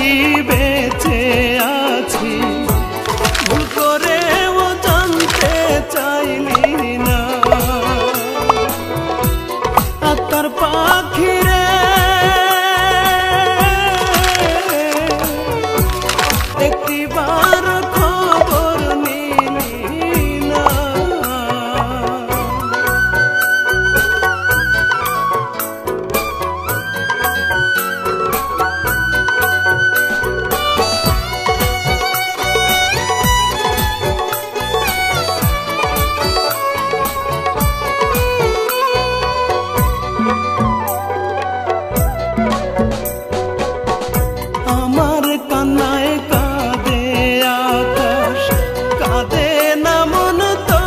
কি বেঁচে আছি ভুল করেও জানতে চাইলি না আত্মার পাখি রে একটিবার খবর নিলি না আমার কান্নায় কাঁদে আকাশ কাঁদে না মন তো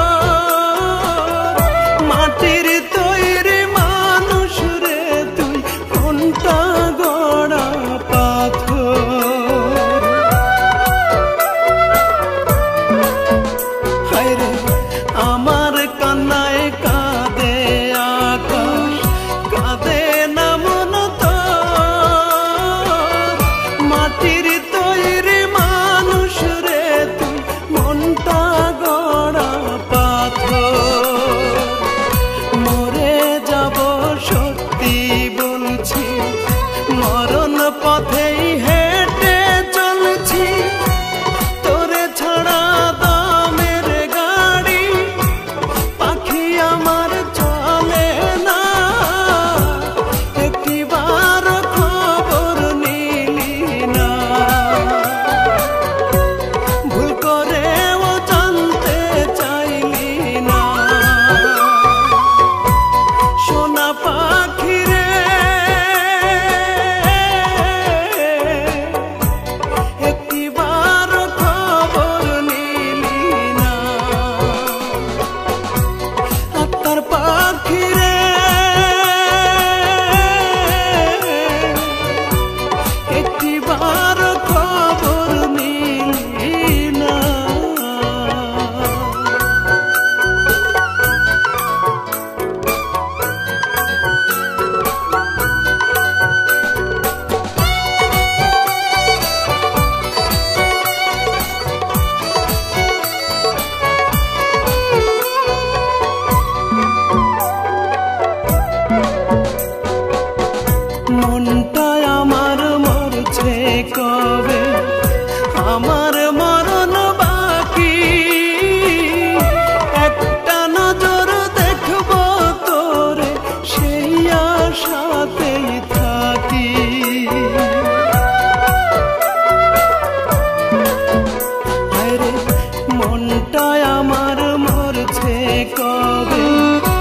মাটির তৈরি মানুষ রে তুই কোনটা গড়া পাথর হায় রে আমার কান্নায় কাঁদে আকাশ কাঁদে না মন তো মাটির তৈরি মানুষ রে তুই মনটা গড়া পাথর মরে যাব সত্যি বলছি মরণ পথেই হেঁটে চলছি তোরে ছাড়া দামের গাড়ি পাখি আমার চলে না একটিবার খবর নিলি না ভুল করেও জানতে চাইলি না সোনা পাখি রে একটিবার খবর নিলি না আত্মার পাখি রে একটিবার খবর নিলি না মনটা আমার মরছে কবে আমার মরণ বাকি একটা নজর দেখব তোরে সেই আশাতেই থাকি হায় রে মনটা আমার মরছে কবে